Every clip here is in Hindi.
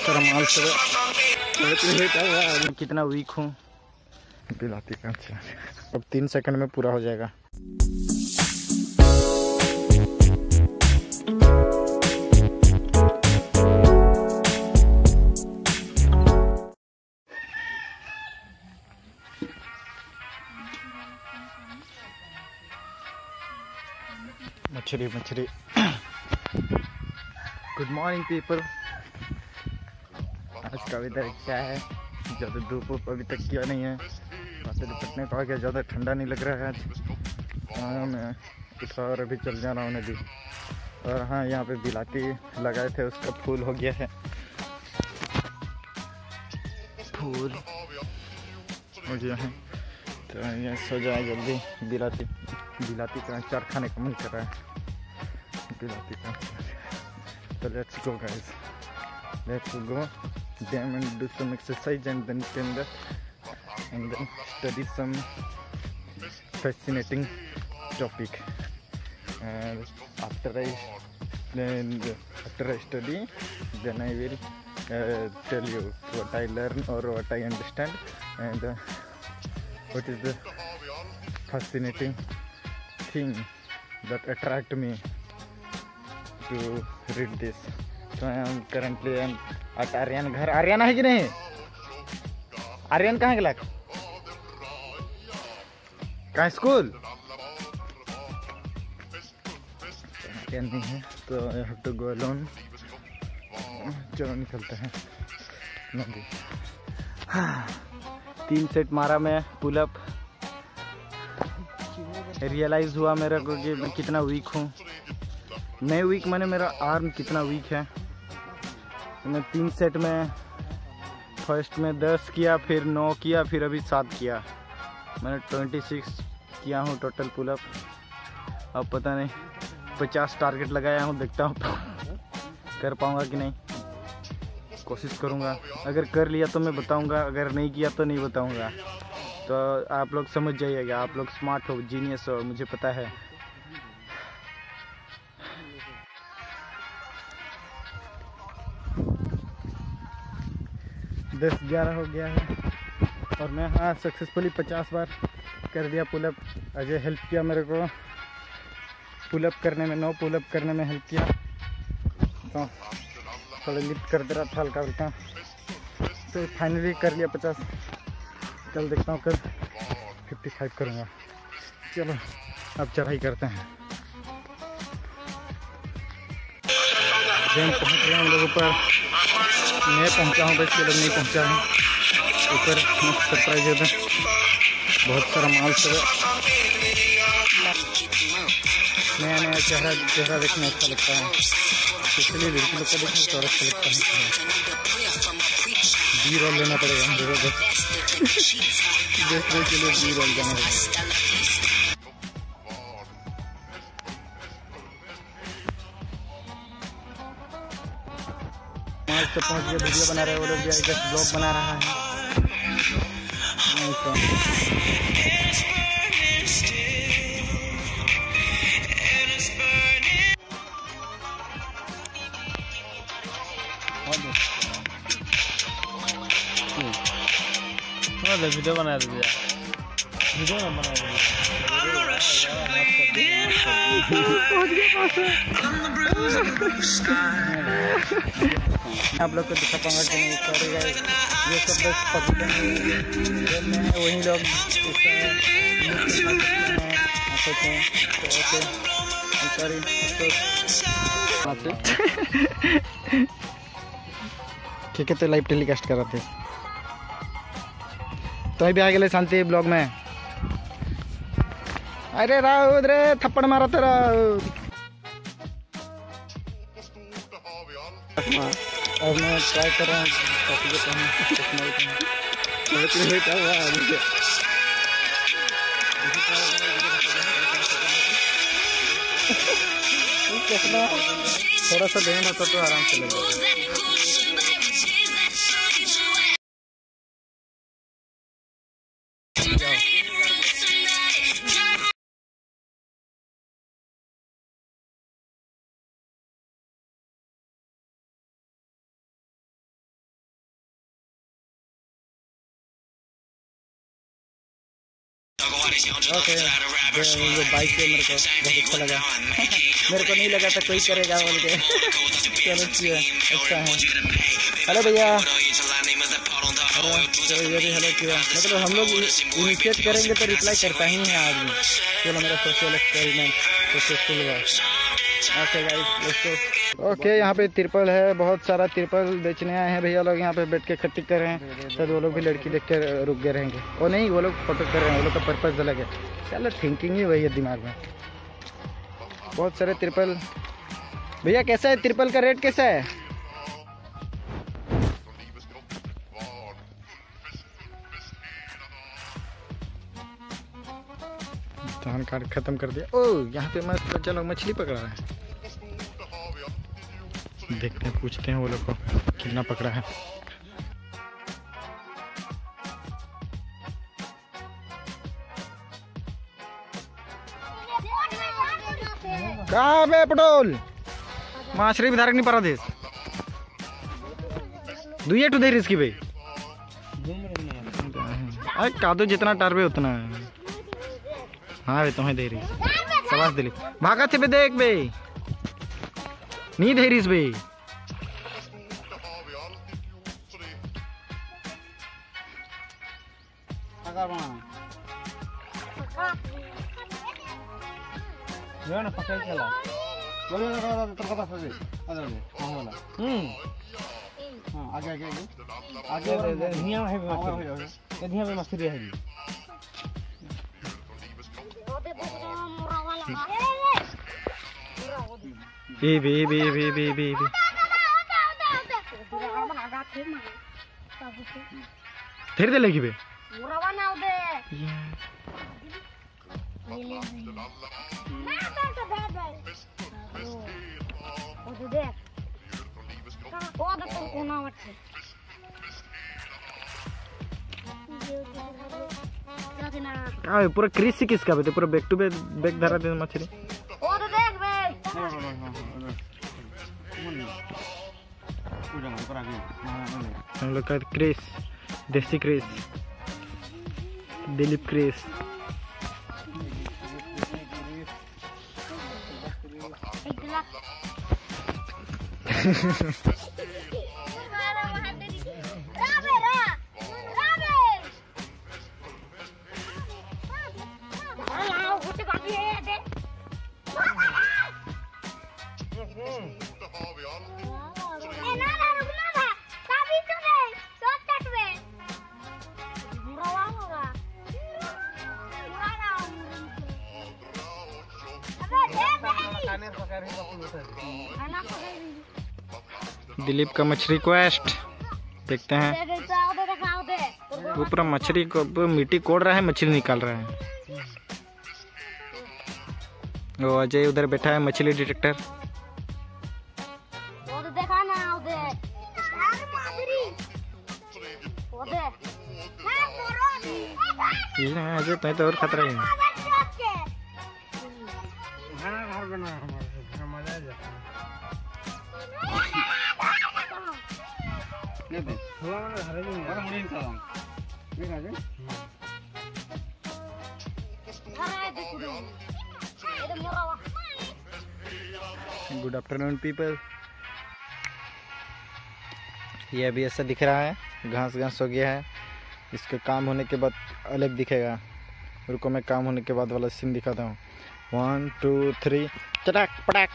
सारा माल सब कितना वीक हूँ बिलाती का। अच्छा अब 3 सेकंड में पूरा हो जाएगा। मछली मछली। Good morning people. आज का वेदर क्या है? ज़्यादा धूप अभी तक किया नहीं है। बातें निपटने को आ गया, ज़्यादा ठंडा नहीं लग रहा है आज। मैं उठा और अभी चल जा रहा हूँ नदी। और हाँ, यहाँ पे बिलाती लगाए थे, उसका फूल हो गया है। फूल हो गया है तो ये सो जाए जल्दी। बिलाती का अचार खाने का मन कर रहा है। बिलाती का तो let's go guys, let's go them and do some exercise and then study some fascinating topic. And after I study, then I will tell you what I learn or what I understand and what is the fascinating thing that attract me to read this. So I am currently at Aryan घर। आर्यन है कि नहीं? आर्यन कहाँ गया? कहाँ स्कूल? आर्यन नहीं है तो I have to go alone. चलो निकलते हैं नदी। 3 सेट मारा मैं पुलअप। रियलाइज हुआ मेरे को कि मैं कितना वीक हूँ। मैं वीक मैंने मेरा आर्म कितना वीक है। मैं 3 सेट में फर्स्ट में 10 किया, फिर 9 किया, फिर अभी 7 किया। मैंने 26 किया हूँ टोटल पुलअप। अब पता नहीं 50 टारगेट लगाया हूँ, देखता हूँ कर पाऊँगा कि नहीं। कोशिश करूँगा, अगर कर लिया तो मैं बताऊँगा, अगर नहीं किया तो नहीं बताऊँगा। तो आप लोग समझ जाइएगा, आप लोग स्मार्ट हो, जीनियस हो, मुझे पता है। दस 11 हो गया है और मैं हाँ सक्सेसफुली 50 बार कर दिया पुलअप। अजय हेल्प किया मेरे को पुलअप करने में, 9 पुलअप करने में हेल्प किया। तो थोड़ा लिफ्ट कर दे रहा था हल्का हल्का, तो फाइनली कर लिया 50। कल देखता हूँ, कल 55 करूँगा। चलो अब चढ़ाई करते हैं। ट्रेन पहुँच गए हम लोग ऊपर। मैं पहुंचा हूँ, बस ये लोग नहीं पहुंचा है ऊपर। सरप्राइज है, बहुत सारा माल सब है। नया नया चेहरा देखने अच्छा लगता है, इसलिए लड़की लोग का देखने तो अच्छा लगता है। बी रोल लेना पड़ेगा हम लोगों को, देखने के लिए बी रोल जाना पड़ेगा। माल से पहुंच गया, वीडियो बना रहे हैं वो लोग, भी जस्ट ब्लॉग बना रहा है। वीडियो बना दिया, वीडियो ना बना दिया। आप लोग को दिखा पाऊंगा कि नहीं, सॉरी गाइस। ये सब बस पब्लिक में वही लोग ठीक है। तो लाइव टेलीकास्ट कर रहे थे तो अभी आ गए शांति ब्लॉग में। अरे राउत रे, थप्पड़ मारा तेरा। अब मैं ट्राई कर रहा हूँ थोड़ा सा देना होता तो आराम से लगेगा। ओके, वो बाइक पे मेरे को बहुत अच्छा लगा। मेरे को नहीं लगा था कोई करेगा बोल के। चलो अच्छा है। हेलो भैया, चलो ये भी हेलो किया। मतलब हम लोग इनिशिएट करेंगे तो रिप्लाई करता ही है आदमी। चलो मेरा सोशल एक्सपेरिमेंट सक्सेसफुल हुआ। Okay guys, let's go. Okay, यहाँ पे तिरपल है, बहुत सारा तिरपल बेचने आए हैं भैया लोग। यहाँ पे बैठ के खट्टी कर रहे हैं, शायद वो लोग भी लड़की देख के रुक गए रहेंगे। वो नहीं, वो लोग फोटो कर रहे हैं, वो लोग का पर्पज अलग है। चलो थिंकिंग ही वही है दिमाग में। बहुत सारे तिरपल। भैया कैसा है तिरपल का रेट कैसा है? धान कार्ड खत्म कर दिया। ओह, यहाँ पे मस्त बच्चा लोग मछली पकड़ा है। देखते हैं, पूछते हैं वो लोग को कितना पकड़ा है। कहाँ पे पटोल माछरी विधारक नहीं पड़ा देश दुए टू देर इसकी भाई। अरे कादो जितना टारबे उतना है। हाँ भाई तुम्हें दे रही सवास दिली भागा थे बे, देख बे नहीं दे रही बे। फिर दे लेगी बे पूरा क्रिस किसका बे? पूरा बैक टू बैक धरा दे मछली। हम लोग का क्रिस, देसी क्रिस, दिलीप क्रिस। दिलीप का मछली क्वेस्ट देखते हैं। वो पूरा मछली को मिट्टी कोड़ रहा है, मछली निकाल रहा है। वो अजय उधर बैठा है, मछली डिटेक्टर। अजय तो और खतरा है। Good afternoon people. ये अभी ऐसा दिख रहा है, घास घास हो गया है। इसके काम होने के बाद अलग दिखेगा। रुको मैं काम होने के बाद वाला सीन दिखाता हूँ। 1 2 3 चटाक पटाक।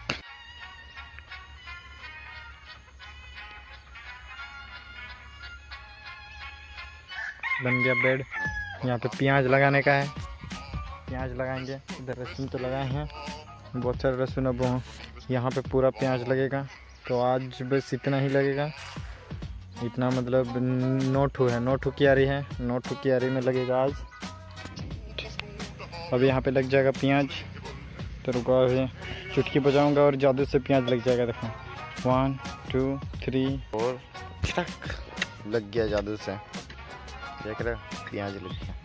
बन गया बेड। यहाँ पे प्याज लगाने का है, प्याज लगाएंगे। इधर लहसुन तो लगाए हैं, बहुत सारे लहसुन। अब यहाँ पे पूरा प्याज लगेगा, तो आज बस इतना ही लगेगा। इतना मतलब 9 ठू है, 9 ठू क्यारी है, 9 ठू क्यारी में लगेगा आज। अब यहाँ पे लग जाएगा प्याज। तो रुको अभी चुटकी बजाऊंगा और जादू से प्याज लग जाएगा। देखो 1 2 3 और लग गया जादू से। देख रहे प्याज लग गया।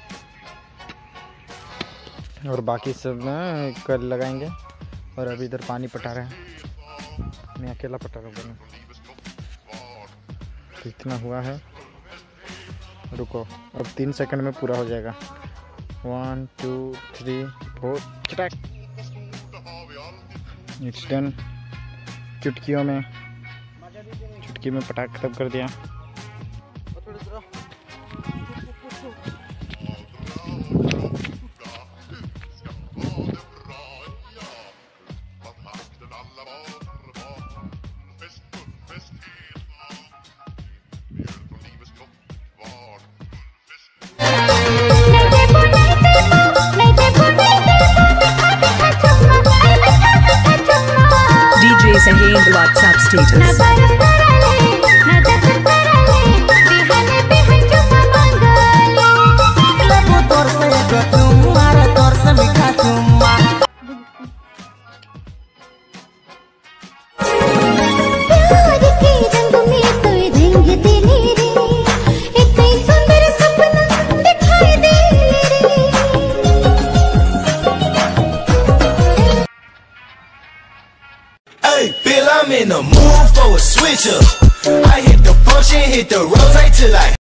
और बाकी सब ना कल लगाएंगे। और अभी इधर पानी पटा रहे हैं, मैं अकेला पटा रहा हूँ। तो इतना हुआ है। रुको अब 3 सेकंड में पूरा हो जाएगा। 1 2 3 4 चटक। It's done. चुटकी में पटाख खत्म कर दिया। DJ Sahil WhatsApp status. Feel I'm in the mood for a switch up. I hit the function, hit the rose till I